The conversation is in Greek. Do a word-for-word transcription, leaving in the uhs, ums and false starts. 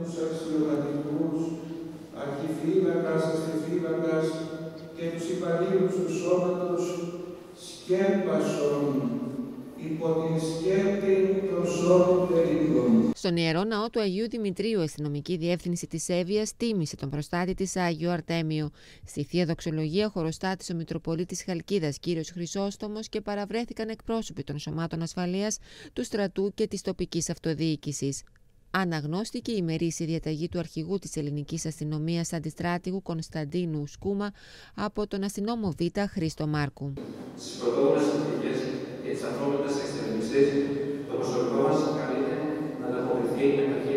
τους αξιωματικούς, αρχιφύλακας, αστιφύλακας και τους υπαλλήλους του σώματος σκέπασον υπό την σκέπτη των ζώων περίπτων. Στον Ιερό Ναό του Αγίου Δημητρίου, η αστυνομική διεύθυνση της Εύβοιας τίμησε τον προστάτη της Άγιο Αρτέμιο. Στη Θεία Δοξολογία χωροστάτησε ο Μητροπολίτης Χαλκίδας κύριος Χρυσόστομος και παραβρέθηκαν εκπρόσωποι των σωμάτων ασφαλείας, του στρατού και της τοπικής αυτοδιοίκησης. Αναγνώστηκε η ημερήσια διαταγή του αρχηγού της ελληνικής αστυνομίας αντιστράτηγου Κωνσταντίνου Σκούμα από τον αστυνόμο Β. Χρήστο Μάρκου. Στις πρωτόγονες συνθήκες και τις ανθρώπινες εξτρεμιστές, το προσωπικό μας καλείται να ανταποκριθεί με